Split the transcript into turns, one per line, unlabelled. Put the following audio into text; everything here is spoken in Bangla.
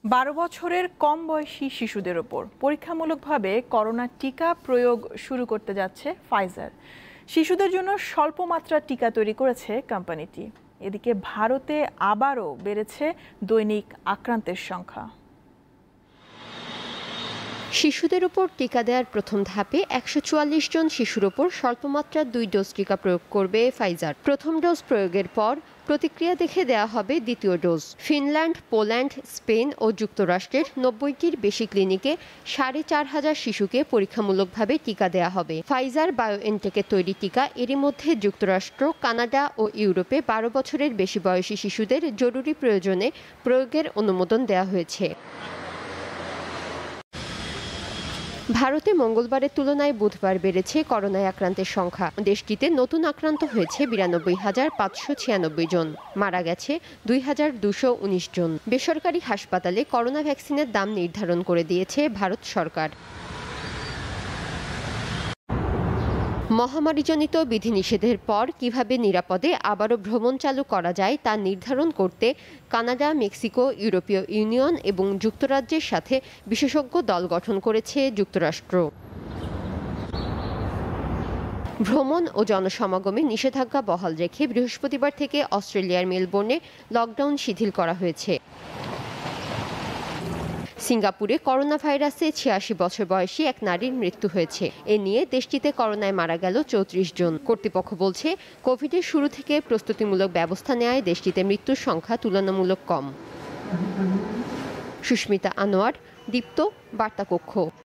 12 বছরের কম বয়সী শিশুদের ওপর পরীক্ষামূলকভাবে করোনা টিকা প্রয়োগ শুরু করতে যাচ্ছে ফাইজার। শিশুদের জন্য স্বল্প মাত্রার টিকা তৈরি করেছে কোম্পানিটি। এদিকে ভারতে আবারও বেড়েছে দৈনিক আক্রান্তের সংখ্যা।
শিশুদের উপর টিকা দেওয়ার প্রথম ধাপে 144 জন শিশুর উপর স্বল্পমাত্রার 2 ডোজ টিকা প্রয়োগ করবে ফাইজার। প্রথম ডোজ প্রয়োগের পর প্রতিক্রিয়া দেখে দেয়া হবে দ্বিতীয় ডোজ। ফিনল্যান্ড, পোল্যান্ড, স্পেন ও যুক্তরাষ্ট্রের 90টির বেশি ক্লিনিকে 4500 শিশুকে পরীক্ষামূলকভাবে টিকা দেয়া হবে। ফাইজার বায়োএনটেকের তৈরি টিকা এরই মধ্যে যুক্তরাষ্ট্র, কানাডা ও ইউরোপে 12 বছরের বেশি বয়সী শিশুদের জরুরি প্রয়োজনে প্রয়োগের অনুমোদন দেওয়া হয়েছে। ভারতে মঙ্গলবারের তুলনায় বুধবার বেড়েছে করোনায় আক্রান্তের সংখ্যা। দেশটিতে নতুন আক্রান্ত হয়েছে 92,596 জন, মারা গেছে 2,219 জন। বেসরকারি হাসপাতালে করোনা ভ্যাকসিনের দাম নির্ধারণ করে দিয়েছে ভারত সরকার। মহামারীজনিত বিধিনিষেধের পর কিভাবে নিরাপদে আবারও ভ্রমণ চালু করা যায় তা নির্ধারণ করতে কানাডা, মেক্সিকো, ইউরোপীয় ইউনিয়ন এবং যুক্তরাজ্যের সাথে বিশেষজ্ঞ দল গঠন করেছে যুক্তরাষ্ট্র। ভ্রমণ ও জনসমাগমে নিষেধাজ্ঞা বহাল রেখে বৃহস্পতিবার থেকে অস্ট্রেলিয়ার মেলবোর্নে লকডাউন শিথিল করা হয়েছে। সিঙ্গাপুরে করোনা ভাইরাসে 86 বছর বয়সী এক নারীর মৃত্যু হয়েছে। এ নিয়ে দেশটিতে করোনায় মারা গেল 34 জন। কর্তৃপক্ষ বলছে, কোভিডের শুরু থেকে প্রস্তুতিমূলক ব্যবস্থা নেওয়ায় দেশটিতে মৃত্যুর সংখ্যা তুলনামূলক কম। সুস্মিতা আনোয়ার, দীপ্ত, বার্তা কক্ষ।